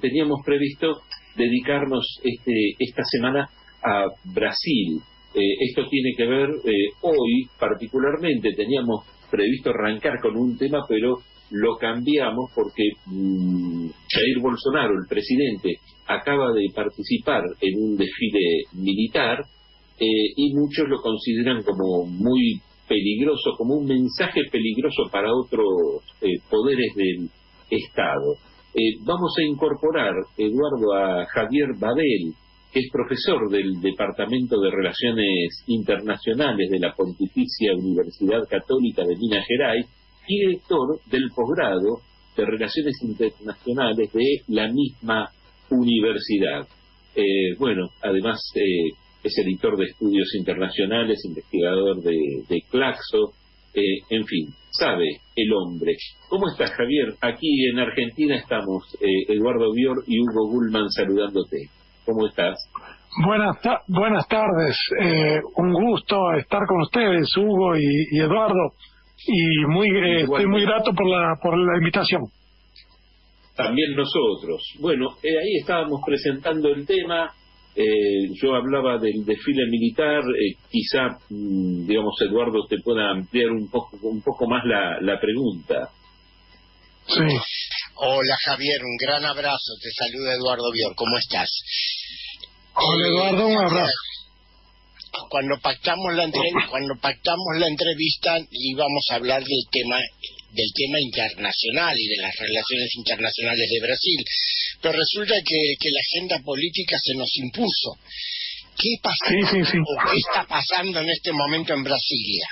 teníamos previsto dedicarnos esta semana a Brasil. Esto tiene que ver, hoy particularmente teníamos previsto arrancar con un tema, pero lo cambiamos porque Jair Bolsonaro, el presidente, acaba de participar en un desfile militar y muchos lo consideran como muy peligroso, como un mensaje peligroso para otros poderes del Estado. Vamos a incorporar, Eduardo, a Javier Babel, que es profesor del Departamento de Relaciones Internacionales de la Pontificia Universidad Católica de Minas Gerais y director del posgrado de Relaciones Internacionales de la misma universidad. Además es editor de estudios internacionales, investigador de Claxo, en fin, sabe el hombre. ¿Cómo estás, Javier? Aquí en Argentina estamos, Eduardo Bior y Hugo Gulman saludándote. ¿Cómo estás? Buenas tardes. Un gusto estar con ustedes, Hugo y Eduardo. Y estoy muy grato por la invitación. También nosotros. Bueno, ahí estábamos presentando el tema. Yo hablaba del desfile militar. Quizá, Eduardo te pueda ampliar un poco más la pregunta. Sí. Hola, Javier, un gran abrazo. Te saluda Eduardo Bior. ¿Cómo estás? Hola, Eduardo, un abrazo. Cuando pactamos la entrevista íbamos a hablar del tema internacional y de las relaciones internacionales de Brasil, pero resulta que la agenda política se nos impuso. ¿Qué pasa? Sí. ¿Qué está pasando en este momento en Brasilia?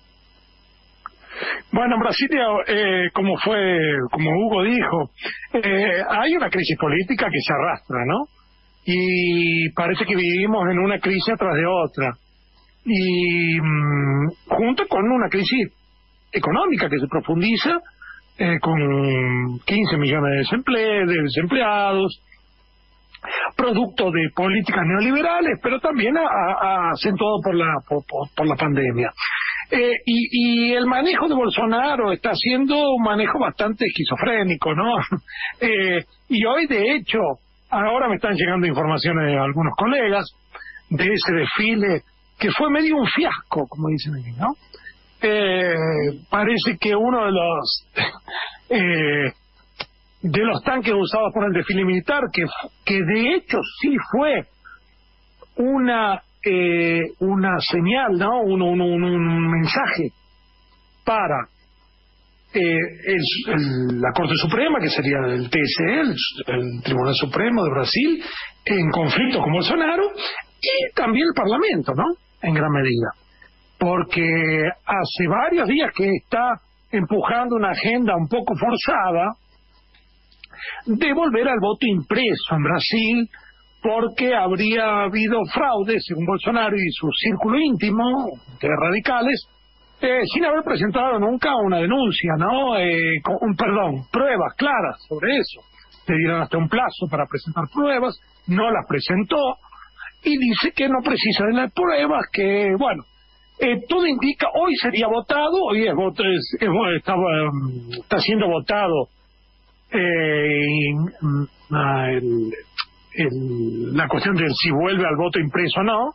Bueno, en Brasilia, como Hugo dijo, hay una crisis política que se arrastra, ¿no? Y parece que vivimos en una crisis atrás de otra. Y junto con una crisis económica que se profundiza, con 15 millones de desempleados, producto de políticas neoliberales, pero también acentuado por la pandemia. Y el manejo de Bolsonaro está siendo un manejo bastante esquizofrénico, ¿no? Y hoy, de hecho, ahora me están llegando informaciones de algunos colegas de ese desfile que fue medio un fiasco, como dicen aquí, ¿no? Parece que uno de los tanques usados por el desfile militar, que de hecho sí fue una señal, ¿no? Un mensaje para la Corte Suprema, que sería el TSE, el Tribunal Supremo de Brasil, en conflicto con Bolsonaro, y también el Parlamento, ¿no? En gran medida. Porque hace varios días que está empujando una agenda un poco forzada de volver al voto impreso en Brasil, porque habría habido fraude, según Bolsonaro y su círculo íntimo de radicales, sin haber presentado nunca una denuncia, ¿no? Pruebas claras sobre eso. Le dieron hasta un plazo para presentar pruebas, no las presentó, y dice que no precisa de las pruebas, que, bueno, todo indica, hoy sería votado, hoy está siendo votado la cuestión de si vuelve al voto impreso o no.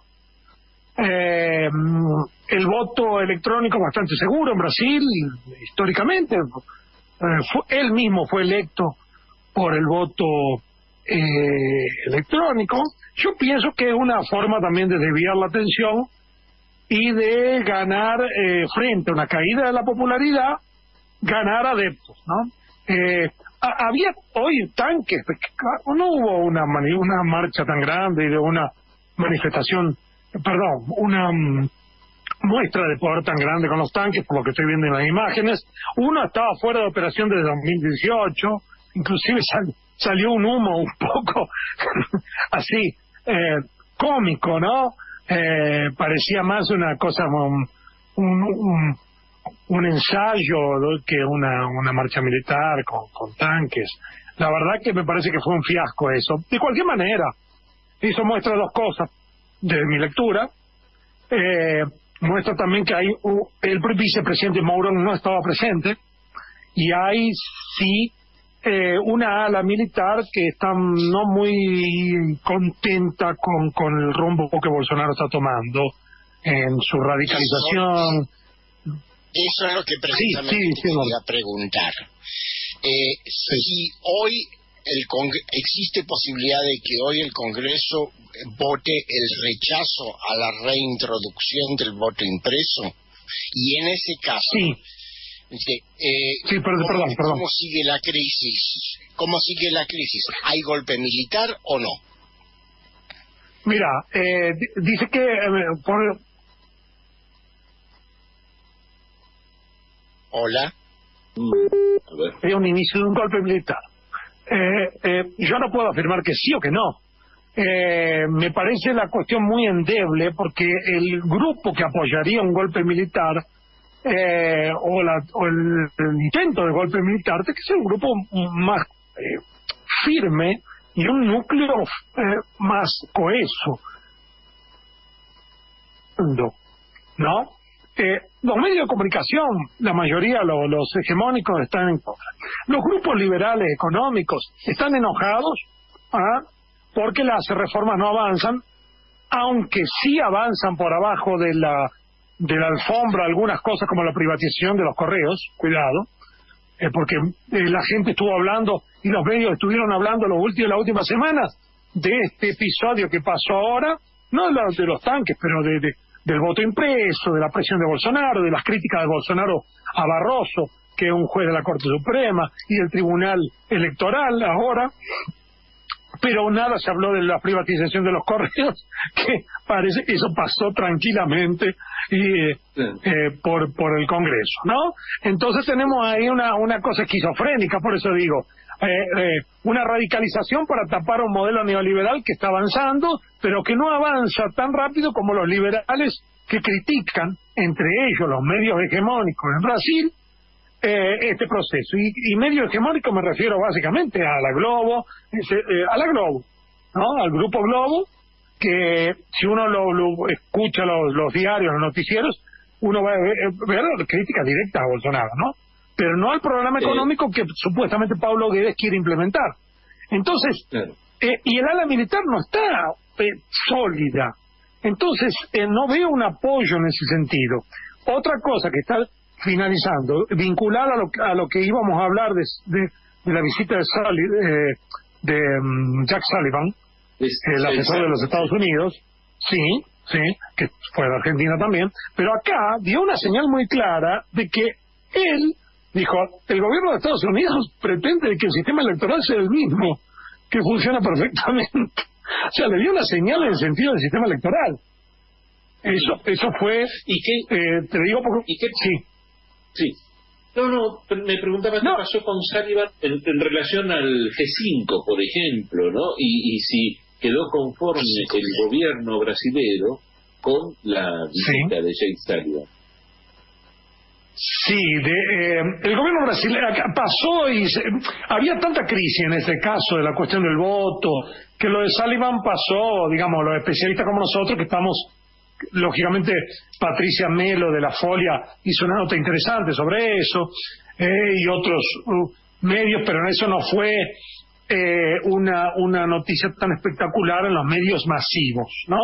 El voto electrónico bastante seguro en Brasil, históricamente. Él mismo fue electo por el voto electrónico. Yo pienso que es una forma también de desviar la atención y de ganar, frente a una caída de la popularidad, ganar adeptos, ¿no? Había hoy tanques, no hubo una marcha tan grande y de una manifestación, una muestra de poder tan grande con los tanques, por lo que estoy viendo en las imágenes. Uno estaba fuera de operación desde 2018, inclusive salió un humo un poco así, cómico, ¿no? Parecía más una cosa, un ensayo, ¿no?, que una marcha militar con tanques. La verdad que me parece que fue un fiasco eso. De cualquier manera, eso muestra dos cosas desde mi lectura. Muestra también que el vicepresidente Mourão no estaba presente, y hay sí una ala militar que está no muy contenta con el rumbo que Bolsonaro está tomando en su radicalización. Eso es lo que precisamente quería preguntar. Si hoy existe posibilidad de que hoy el Congreso vote el rechazo a la reintroducción del voto impreso, y en ese caso, perdón. ¿Cómo sigue la crisis? ¿Cómo sigue la crisis? ¿Hay golpe militar o no? Mira, dice que Hola. Es un inicio de un golpe militar. Yo no puedo afirmar que sí o que no. Me parece la cuestión muy endeble, porque el grupo que apoyaría un golpe militar o el intento de golpe militar tiene que ser un grupo más firme y un núcleo más coheso, ¿no? Los medios de comunicación, la mayoría, los hegemónicos, están en contra. Los grupos liberales económicos están enojados porque las reformas no avanzan, aunque sí avanzan por abajo de la alfombra algunas cosas, como la privatización de los correos. Cuidado, porque la gente estuvo hablando y los medios estuvieron hablando las últimas semanas de este episodio que pasó ahora, no de los tanques, pero del voto impreso, de la presión de Bolsonaro, de las críticas de Bolsonaro a Barroso, que es un juez de la Corte Suprema, y del Tribunal Electoral ahora. Pero nada se habló de la privatización de los correos, que parece que eso pasó tranquilamente por el Congreso, ¿no? Entonces tenemos ahí una cosa esquizofrénica, por eso digo, una radicalización para tapar un modelo neoliberal que está avanzando, pero que no avanza tan rápido como los liberales que critican, entre ellos los medios hegemónicos en Brasil, este proceso. Y medio hegemónico me refiero básicamente a la Globo, ¿no? Al Grupo Globo, que si uno lo escucha los diarios, los noticieros, uno va a ver críticas directas a Bolsonaro, ¿no? Pero no al programa económico que supuestamente Paulo Guedes quiere implementar. Entonces, y el ala militar no está sólida. Entonces, no veo un apoyo en ese sentido. Otra cosa que está finalizando, vinculada a lo que íbamos a hablar de la visita de Jack Sullivan, el asesor de los Estados Unidos, sí, que fue de Argentina también, pero acá dio una señal muy clara de que él dijo, el gobierno de Estados Unidos pretende que el sistema electoral sea el mismo, que funciona perfectamente. O sea, le dio una señal en el sentido del sistema electoral. Eso fue... ¿Y qué? Te lo digo porque... ¿Y qué? Sí. No, me preguntaba qué pasó con Sullivan en relación al G5, por ejemplo, ¿no? Y si quedó conforme el gobierno brasilero con la visita de Jake Sullivan. Sí, el gobierno brasileño pasó y había tanta crisis en ese caso de la cuestión del voto, que lo de Sullivan pasó, digamos, los especialistas como nosotros, que estamos, lógicamente, Patricia Melo de La Folia hizo una nota interesante sobre eso, y otros medios, pero eso no fue una noticia tan espectacular en los medios masivos, ¿no?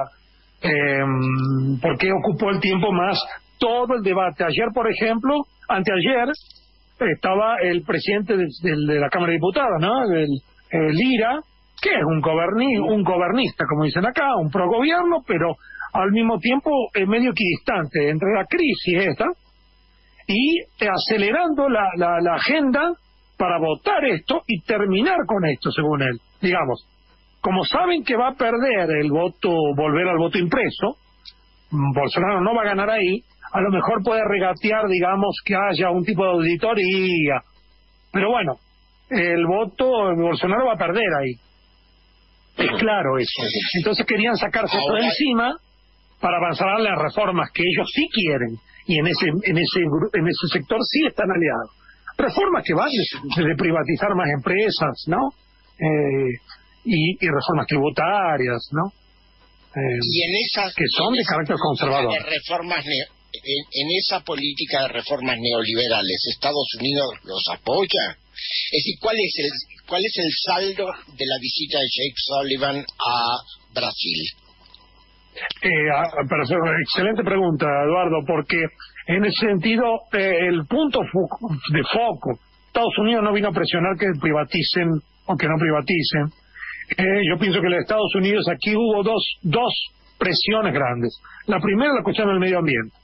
Porque ocupó el tiempo más todo el debate. Ayer, por ejemplo, anteayer, estaba el presidente de la Cámara de Diputados, ¿no? Lira, que es un gobernista, como dicen acá, un progobierno, pero al mismo tiempo medio equidistante entre la crisis esta y acelerando la agenda para votar esto y terminar con esto, según él. Digamos, como saben que va a perder volver al voto impreso, Bolsonaro no va a ganar ahí, a lo mejor puede regatear, digamos, que haya un tipo de auditoría. Pero bueno, el voto de Bolsonaro va a perder ahí. Es claro eso. Entonces querían sacarse esto de encima para avanzar a las reformas que ellos sí quieren. Y en ese sector sí están aliados. Reformas que van desde privatizar más empresas, ¿no? Y reformas tributarias, ¿no? Y en esas, que son de carácter conservador. En esa política de reformas neoliberales, ¿Estados Unidos los apoya? Es decir, ¿cuál es el saldo de la visita de Jake Sullivan a Brasil? Excelente pregunta, Eduardo, porque en ese sentido el punto de foco, Estados Unidos no vino a presionar que privaticen o que no privaticen. Yo pienso que en los Estados Unidos aquí hubo dos presiones grandes. La primera, la cuestión del medio ambiente.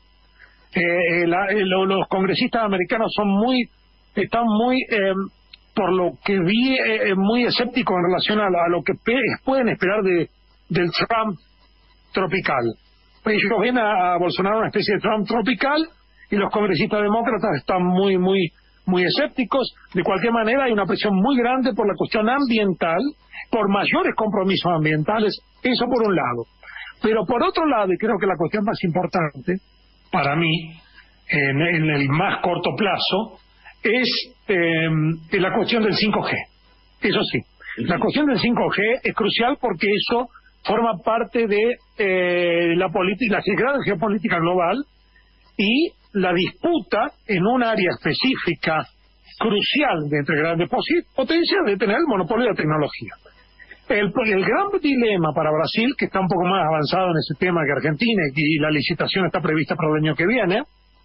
Los congresistas americanos están muy, por lo que vi, muy escépticos en relación a lo que pueden esperar del Trump tropical. Ellos ven a Bolsonaro una especie de Trump tropical y los congresistas demócratas están muy escépticos. De cualquier manera, hay una presión muy grande por la cuestión ambiental, por mayores compromisos ambientales, eso por un lado. Pero por otro lado, y creo que la cuestión más importante para mí, en el más corto plazo, es la cuestión del 5G. Eso sí, la cuestión del 5G es crucial porque eso forma parte de la gran geopolítica global y la disputa en un área específica crucial de entre grandes potencias de tener el monopolio de la tecnología. El gran dilema para Brasil, que está un poco más avanzado en ese tema que Argentina, y la licitación está prevista para el año que viene,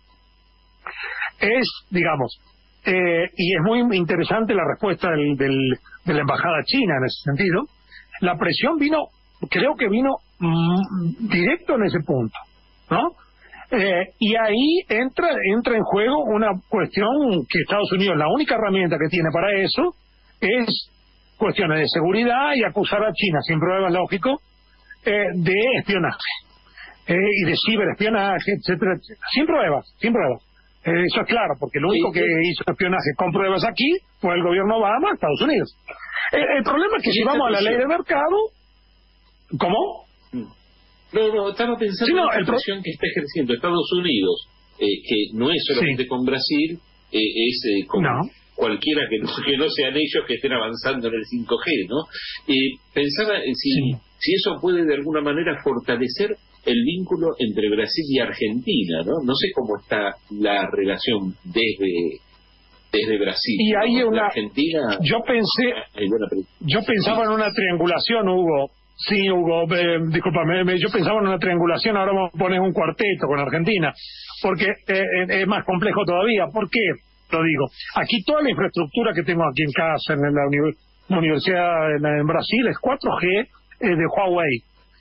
es, digamos, y es muy interesante la respuesta de la embajada china en ese sentido, la presión creo que vino directo en ese punto, ¿no? Y ahí entra en juego una cuestión que Estados Unidos, la única herramienta que tiene para eso, es cuestiones de seguridad y acusar a China, sin pruebas, lógico, de espionaje, y de ciberespionaje, etcétera, etcétera. Sin pruebas. Eso es claro, porque el único que hizo espionaje con pruebas aquí fue el gobierno Obama, Estados Unidos. El problema es que si vamos a la ley de mercado... ¿Cómo? No, estaba pensando en la presión que está ejerciendo Estados Unidos, que no es solamente con Brasil, es con cualquiera que no sean ellos que estén avanzando en el 5G, ¿no? Pensaba si eso puede de alguna manera fortalecer el vínculo entre Brasil y Argentina, ¿no? No sé cómo está la relación desde Brasil. Y hay Argentina. Yo pensaba en una triangulación, Hugo. Sí, Hugo, discúlpame, yo pensaba en una triangulación, ahora vamos a poner un cuarteto con Argentina, porque es más complejo todavía. ¿Por qué? Lo digo. Aquí toda la infraestructura que tengo aquí en casa, en la universidad en Brasil, es 4G de Huawei.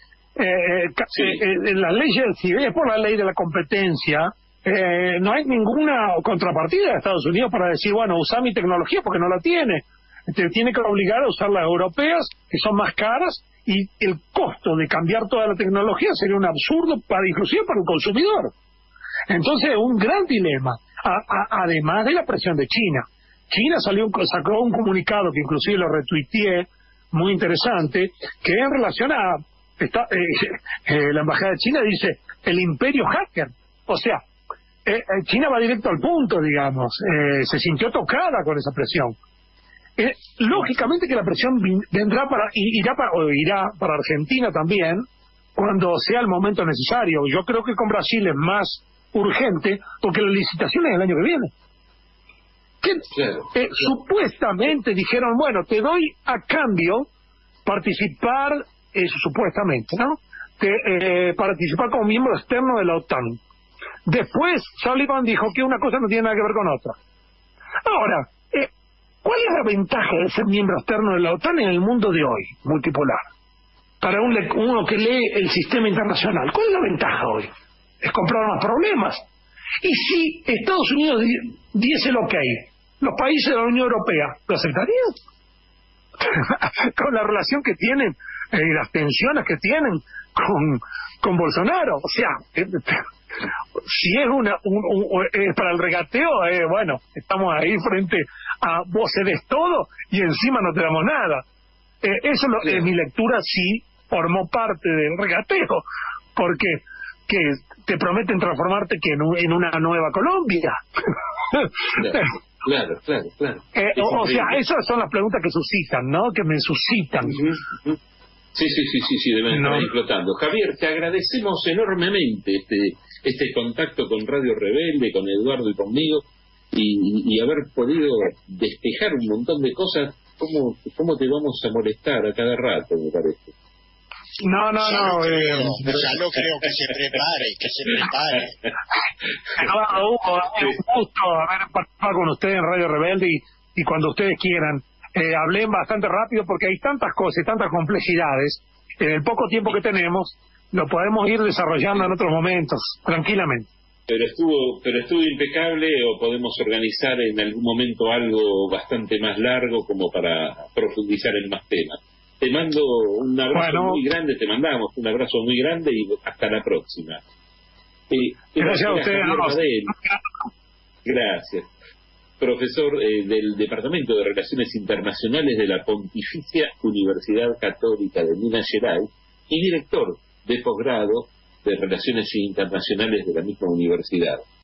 Las leyes, si es por la ley de la competencia, no hay ninguna contrapartida de Estados Unidos para decir, bueno, usa mi tecnología, porque no la tiene. Te tiene que obligar a usar las europeas, que son más caras, y el costo de cambiar toda la tecnología sería un absurdo inclusive para el consumidor. Entonces, un gran dilema, además de la presión de China. China sacó un comunicado que inclusive lo retuiteé, muy interesante, que en relación a la embajada de China dice el imperio hacker. O sea, China va directo al punto, digamos, se sintió tocada con esa presión. Lógicamente que la presión irá para Argentina también cuando sea el momento necesario. Yo creo que con Brasil es más urgente porque la licitación es el año que viene. Supuestamente dijeron, bueno, te doy a cambio participar, supuestamente, ¿no? Participar como miembro externo de la OTAN. Después Sullivan dijo que una cosa no tiene nada que ver con otra. Ahora, ¿cuál es la ventaja de ser miembro externo de la OTAN en el mundo de hoy, multipolar? Para uno que lee el sistema internacional, ¿cuál es la ventaja hoy? Es comprar más problemas. Y si Estados Unidos diese el ok, los países de la Unión Europea, ¿lo aceptarían? Con la relación que tienen y las tensiones que tienen con Bolsonaro. O sea, si es para el regateo, bueno, estamos ahí frente a vos cedes todo y encima no te damos nada. Eso mi lectura sí formó parte del regateo, porque que te prometen transformarte en una nueva Colombia. Claro. O sea, esas son las preguntas que suscitan, ¿no? Que me suscitan. Sí, deben estar explotando. Javier, te agradecemos enormemente este contacto con Radio Rebelde, con Eduardo y conmigo. y haber podido despejar un montón de cosas, ¿cómo te vamos a molestar a cada rato, me parece? No. Ya lo creo que se prepare. Hugo, es un gusto haber participado con ustedes en Radio Rebelde y cuando ustedes quieran. Hablé bastante rápido porque hay tantas cosas, tantas complejidades. En el poco tiempo que tenemos, lo podemos ir desarrollando en otros momentos, tranquilamente. Pero estuvo impecable, o podemos organizar en algún momento algo bastante más largo como para profundizar en más temas. Te mando un abrazo muy grande, te mandamos un abrazo muy grande y hasta la próxima. Gracias a ustedes. Gracias. Profesor del Departamento de Relaciones Internacionales de la Pontificia Universidad Católica de Minas Gerais y director de posgrado de Relaciones Internacionales de la misma universidad.